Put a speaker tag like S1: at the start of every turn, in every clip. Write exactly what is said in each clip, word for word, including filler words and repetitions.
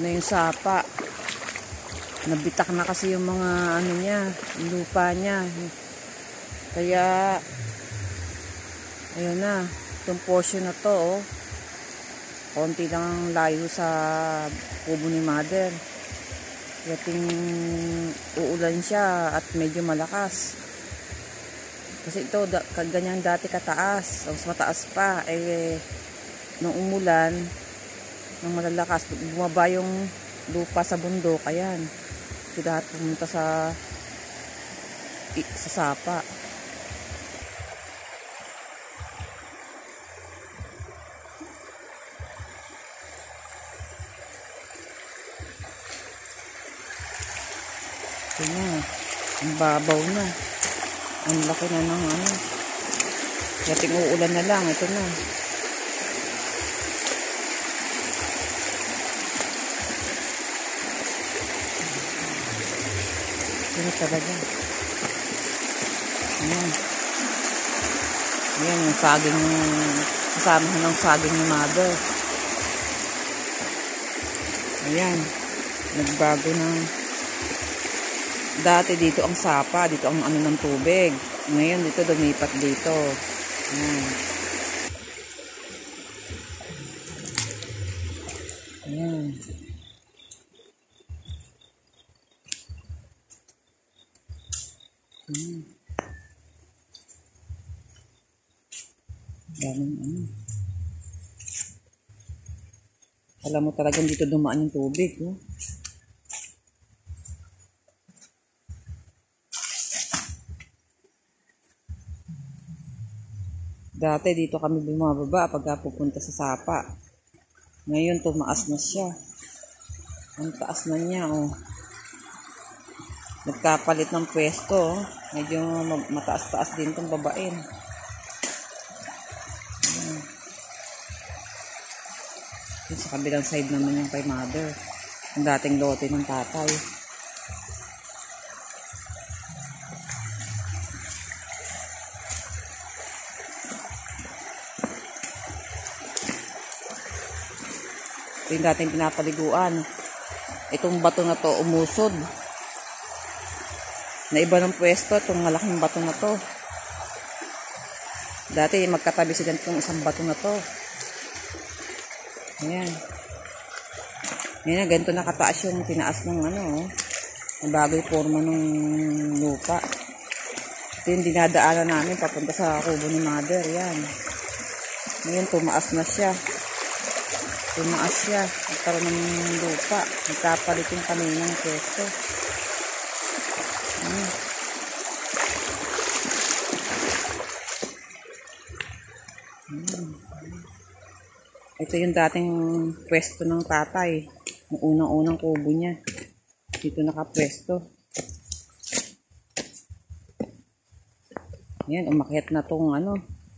S1: na yung sapa. Nabitak na kasi yung mga ano niya, yung lupa niya. Kaya, ayun na, itong portion na to, oh, konti lang ang layo sa kubo ni Mother. Yating uulan siya at medyo malakas. Kasi ito, da, ganyan dati kataas, o mas mataas pa. Eh, nung umulan, nung malalakas, bumaba yung lupa sa bundok, ayan. Hindi lahat pumunta sa, sa sapa. Ito na, ang babaw na. Ang laki na ng ano. Yating uulan na lang, ito na. Ito talaga. Ayan. Ayan yung saging, kasama ng saging ni Mother. Ayan. Nagbago ng, dati dito ang sapa, dito ang ano ng tubig. Ngayon dito dumipat dito. Ayan. Ayan. Hmm. Daming ano. Alam mo talagang dito dumaan yung tubig, oh. Dati dito kami bumababa pagka pupunta sa sapa. Ngayon tumaas na siya. Ang taas na niya, oh. Nagkapalit ng pwesto, oh. Medyo mataas-taas din itong babain. Ayan. Sa kabilang side naman yung kay Mother. Ang dating lote ng tatay. Ito yung dating pinapaliguan. Itong bato na to umusod. Naiba ng pwesto itong malaking bato na to. Dati magkatabi sila itong isang bato na to. Ayan. Ayan, ganito nakataas yung tinaas ng ano, oh. Ang bago yung forma ng lupa. Ito yung dinadaanan namin papunta sa kubo ni Mother. Ayan. Ngayon tumaas na siya. Tumaas siya. Nagkaroon ng lupa. Nagkapalit yung kami ng pwesto. Ayan. Ayan. Ito yung dating pwesto ng tatay. Yung unang-unang kubo niya. Dito nakapwesto. Ayan, umakyat na tong ano.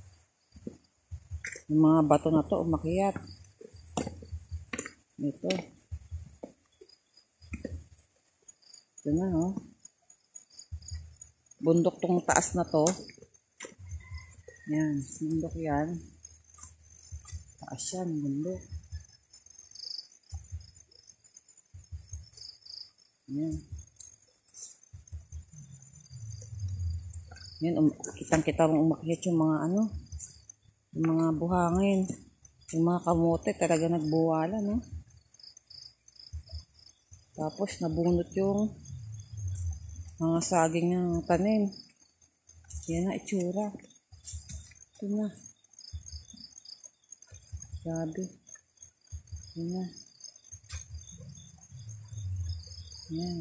S1: Yung mga bato na to, umakyat. Ito. Ito na, oh. Bundok tong taas na to. Ayan, bundok yan. Taas yan, bundok. Ayan. Ayan, um, kitang-kita mong umakyat yung mga ano, yung mga buhangin. Yung mga kamote talaga nagbuwala, no? Tapos nabunot yung mga saging ng tanim. Yan na itsura. Ito na. Grabe. Yan na. Yan.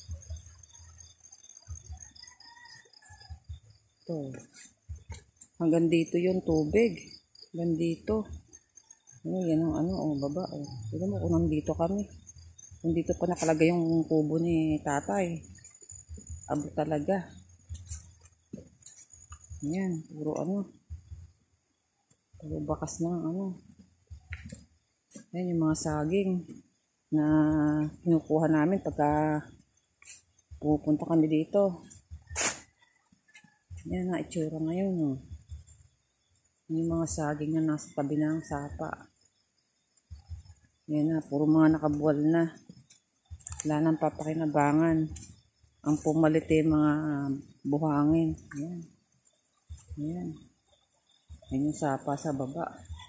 S1: Ito. Hanggang dito yung tubig. Hanggang dito. Ano, yan ang ano, oh, baba. Oh. Tignan mo kung nandito kami. Nandito pa nakalagay yung kubo ni tatay. Abo talaga. Yan, puro ano. Puro bakas ng ano. Yan yung mga saging na kinukuha namin pagka pupunta kami dito. Yan na itsura ngayon, oh. Yung mga saging na nasa tabi ng sapa. Yan na, puro mga nakabuwal na. Wala nang papakinabangan. Ang pumalit eh, mga buhangin. Yan. Yan. Yan yung sapa sa baba.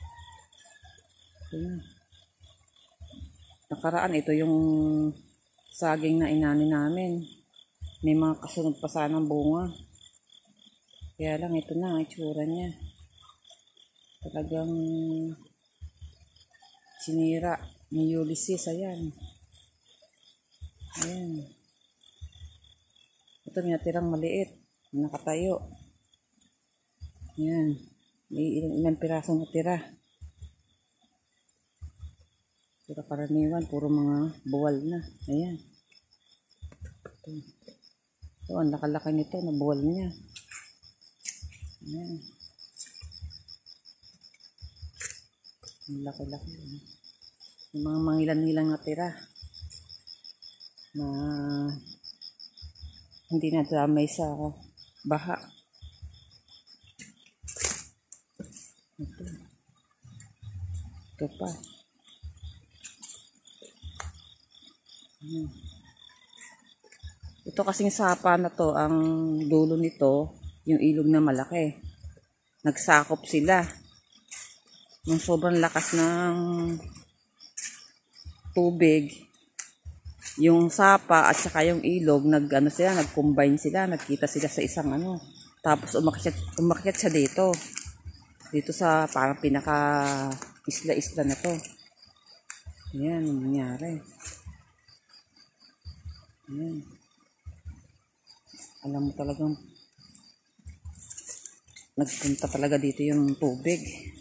S1: Yan. Nakaraan, ito yung saging na inani namin. May mga kasunod pa sanang bunga. Kaya lang, ito na ang itsura niya. Talagang sinira ni Ulysses. Ayan. Ayan. Ito may natirang maliit. Nakatayo. Ayan. May ilang, ilang pirasong natira. Pero karaniwan, puro mga buwal na. Ayan. Ito. Ito, ang laki-laki nito, na buwal niya. Ayan. Ang laki-laki. Yung mga mangilan-ngilang natira. Na hindi na damay sa baha. Ito. Ito pa. Ayan. Ito kasing sapa na to, ang dulo nito, yung ilog na malaki. Nagsakop sila. Nung sobrang lakas ng tubig, yung sapa at saka yung ilog, nag, ano sila, nag-combine sila, nagkita sila sa isang ano. Tapos umakyat, umakyat siya dito. Dito sa parang pinaka isla-isla na to. Ayan, ang nangyari. Ayan. Alam mo talagang nagpunta talaga dito yung tubig.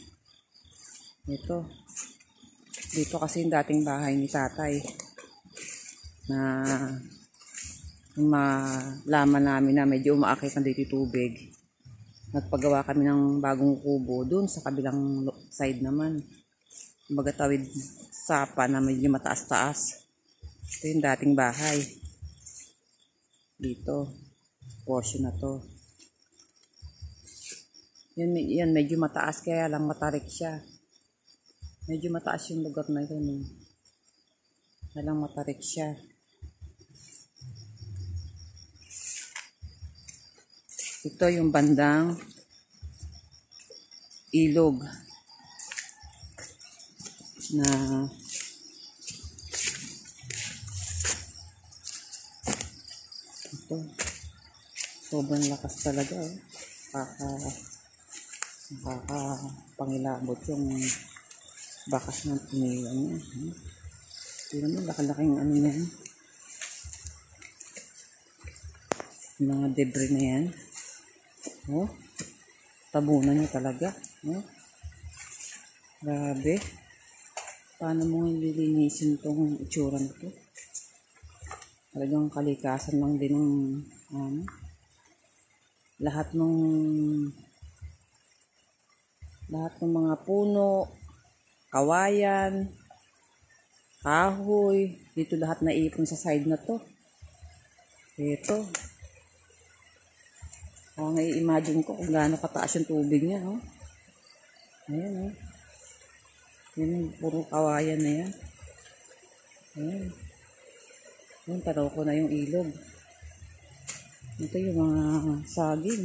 S1: Ito. Dito kasi yung dating bahay ni tatay. Na malaman namin na medyo umaakit na dito yung tubig. Nagpagawa kami ng bagong kubo dun sa kabilang side naman. Kumbaga tawid sapa na medyo mataas-taas. Ito yung dating bahay. Dito. Portion na to. Yan, yan medyo mataas kaya lang matarik siya. Medyo mataas yung lugar na ito. No? Kaya lang matarik siya. Ito yung bandang ilog na ito. Sobrang lakas talaga. Eh. Kaka nakakapangilabot yung bakas ng tinilan niya. Hmm. Tignan mo, laki-laking ano niya. Yung mga debris na yan. Oh, tabunan niya talaga. Oh. Grabe. Paano mo nililinisin itong itsura nito? Talagang kalikasan lang din ng ano, lahat ng lahat ng mga puno, kawayan, kahoy, dito lahat naipon sa side na to. Ito. Ang i-imagine ko kung gaano kataas yung tubig niya, oh. Ayan, oh. Yan, puro kawayan na yan. Ayan. Ayan, tanaw ko na yung ilog. Ito yung mga saging.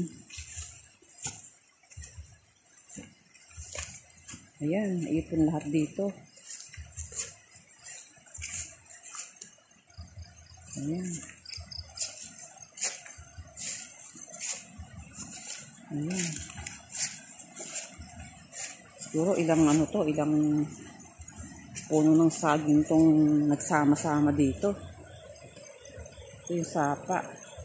S1: Ayan, naipon lahat dito. Ayan. Ayan. Siguro ilang ano to, ilang puno ng saging tong nagsama-sama dito. Ito yung sapa.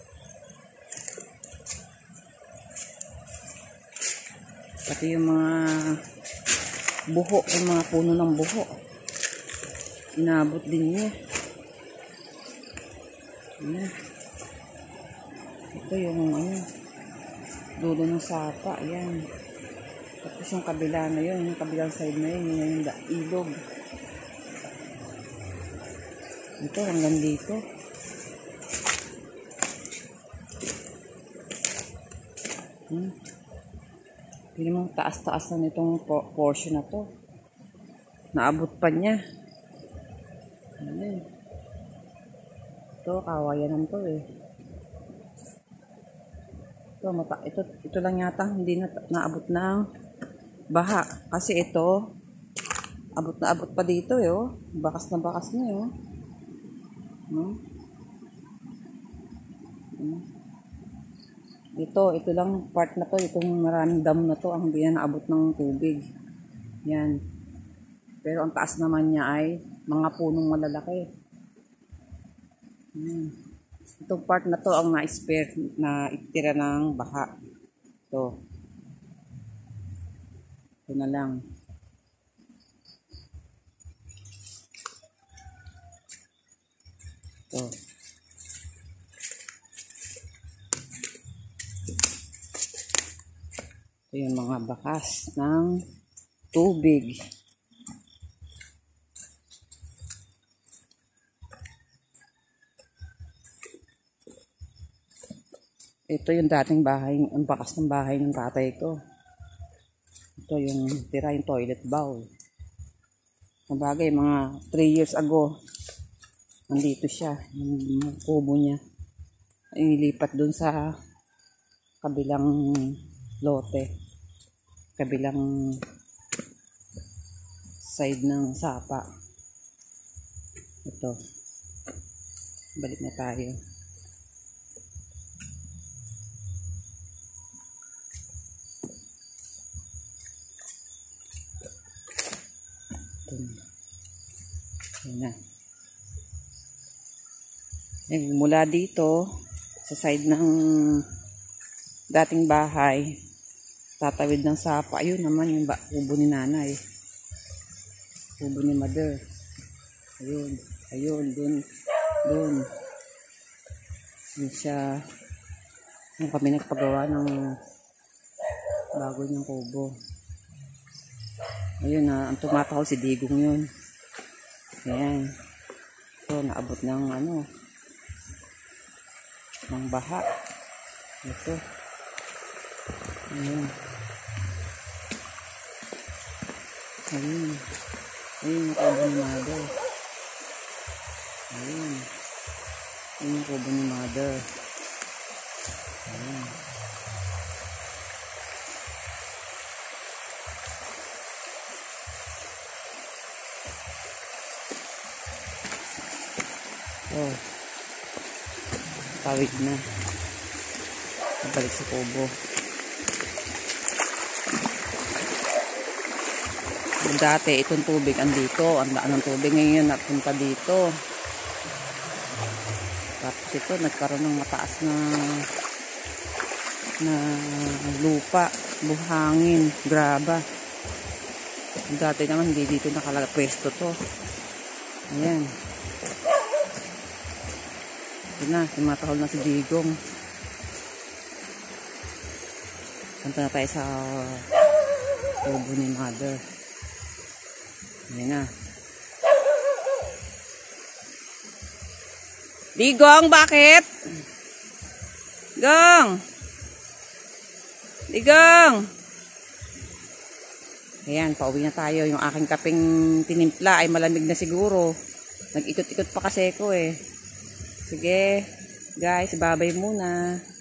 S1: Pati yung mga buho, yung mga puno ng buho. Inabot din niya. Ayan. Ito yung ano, dulo ng sapa. Ayan. Tapos yung kabila na yun, yung kabilang side na yun, yun yung ilog. Ito hanggang dito. Hmm. Hindi mo taas-taas na nitong portion na to. Naabot pa niya. Ayan. Ito, kawayanan to eh. Ito, mata ito, ito lang yata, hindi na naabot ng baha. Kasi ito, abot na abot pa dito eh, oh. Bakas na bakas na eh, oh. Hmm? Hmm. Ito, ito lang part na to, itong maraming dam na to, ang hindi na naabot ng tubig. Yan. Pero ang taas naman niya ay mga punong malalaki. Hmm. Itong part na to ang na-spare na itira ng baha. Ito. Ito na lang. Ito. Ito yung mga bakas ng tubig. Ito yung dating bahay, ang bakas ng bahay ng tatay ko. Ito yung tira, yung toilet bowl. Sabagay, mga three years ago, nandito siya, yung kubo niya. Ilipat dun sa kabilang lote, kabilang side ng sapa. Ito. Balik na tayo. Ayan na. Ayan, mula dito sa side ng dating bahay, tatawid ng sapa. Ayun naman yung kubo ni nanay, kubo ni mother. Ayun, ayun, dun, dun. Yun siya. Yung kami nagpagawa ng bago niyang kubo. Ayun na, ang tumatakaw si Digong yun. Ayan. So, naabot ng ano, ng baha. Ito. Ayan. Ayun. Ayun yung kubo ni mother. Ayun. Ayun yung kubo ni mother. Ayun. Oh. Tawid na. Balik sa kubo. Dati itong tubig andito, ang daan ng tubig ngayon napunta dito. Tapos ito nagkaroon ng mataas na na lupa, buhangin, graba. Dati naman hindi dito nakalagpwesto to. Ayan. Ito na, tumatahol na si Digong. Punta na tayo sa kubo ni mother. Ayan na. Digong, bakit? Digong! Digong! Ayan, pauwi na tayo. Yung aking kaping tinimpla ay malamig na siguro. Nag-ikot-ikot pa kasi ko eh. Sige, guys, babay muna.